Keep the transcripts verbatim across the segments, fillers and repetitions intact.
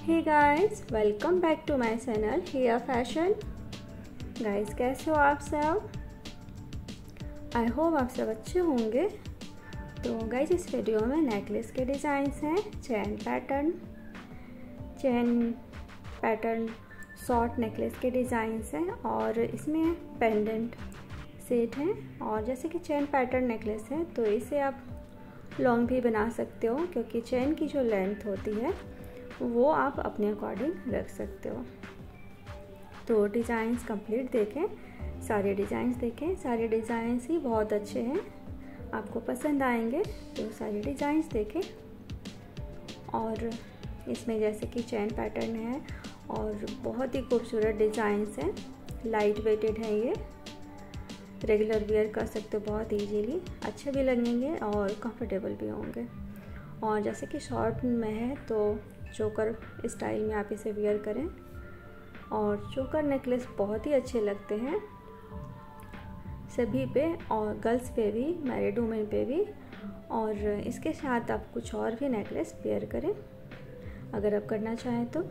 Hey guys, welcome back to my channel here fashion. Guys कैसे हो आप सब? आई होप आप सब अच्छे होंगे। तो गाइस इस वीडियो में नेकलेस के डिज़ाइंस हैं, chain pattern chain pattern short necklace के डिज़ाइंस हैं और इसमें पेंडेंट सेट हैं। और जैसे कि चैन पैटर्न नेकलेस है तो इसे आप लॉन्ग भी बना सकते हो, क्योंकि चैन की जो लेंथ होती है वो आप अपने अकॉर्डिंग रख सकते हो। तो डिज़ाइंस कंप्लीट देखें, सारे डिज़ाइंस देखें, सारे डिज़ाइंस ही बहुत अच्छे हैं, आपको पसंद आएंगे। तो सारे डिज़ाइंस देखें। और इसमें जैसे कि चैन पैटर्न है और बहुत ही खूबसूरत डिज़ाइंस हैं, लाइट वेटेड है, ये रेगुलर वेयर कर सकते हो बहुत इजीली, अच्छे भी लगेंगे और कंफर्टेबल भी होंगे। और जैसे कि शॉर्ट में है तो चोकर स्टाइल में आप इसे वेयर करें। और चोकर नेकलेस बहुत ही अच्छे लगते हैं सभी पे, और गर्ल्स पे भी, मैरिड वुमेन पे भी। और इसके साथ आप कुछ और भी नेकलेस वेयर करें अगर आप करना चाहें तो,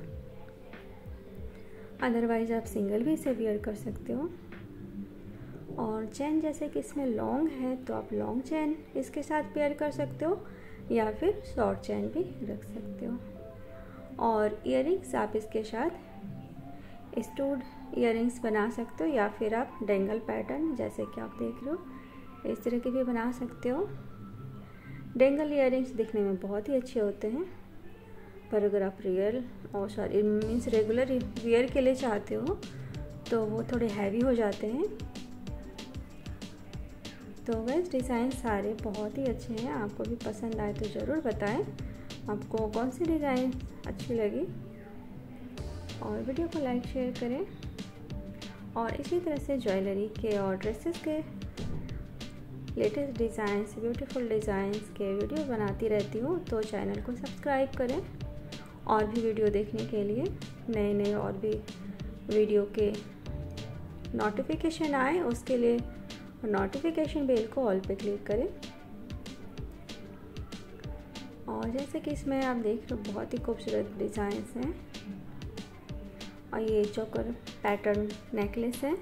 अदरवाइज आप सिंगल भी इसे वेयर कर सकते हो। और चैन जैसे कि इसमें लॉन्ग है तो आप लॉन्ग चैन इसके साथ पेयर कर सकते हो या फिर शॉर्ट चैन भी रख सकते हो। और इयररिंग्स आप इसके साथ स्टूड इयररिंग्स बना सकते हो या फिर आप डेंगल पैटर्न जैसे कि आप देख रहे हो इस तरह के भी बना सकते हो। डेंगल इयररिंग्स दिखने में बहुत ही अच्छे होते हैं, पर अगर आप रियल और सॉरी मीन्स रेगुलर वियर के लिए चाहते हो तो वो थोड़े हैवी हो जाते हैं। तो वैसे डिज़ाइन सारे बहुत ही अच्छे हैं, आपको भी पसंद आए तो ज़रूर बताएं आपको कौन सी डिज़ाइन अच्छी लगी। और वीडियो को लाइक शेयर करें। और इसी तरह से ज्वेलरी के और ड्रेसेस के लेटेस्ट डिज़ाइंस, ब्यूटीफुल डिज़ाइंस के वीडियो बनाती रहती हूँ, तो चैनल को सब्सक्राइब करें। और भी वीडियो देखने के लिए, नए नए और भी वीडियो के नोटिफिकेशन आए उसके लिए नोटिफिकेशन बेल को ऑल पे क्लिक करें। और जैसे कि इसमें आप देख रहे हो बहुत ही खूबसूरत डिज़ाइंस हैं। और ये चोकर पैटर्न नेकलेस है।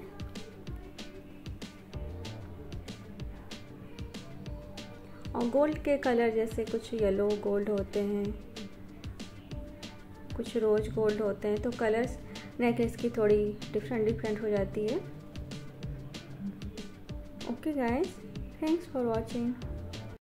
और गोल्ड के कलर जैसे कुछ येलो गोल्ड होते हैं, कुछ रोज गोल्ड होते हैं, तो कलर्स नेकलेस की थोड़ी डिफरेंट डिफरेंट हो जाती है। Okay guys, thanks for watching.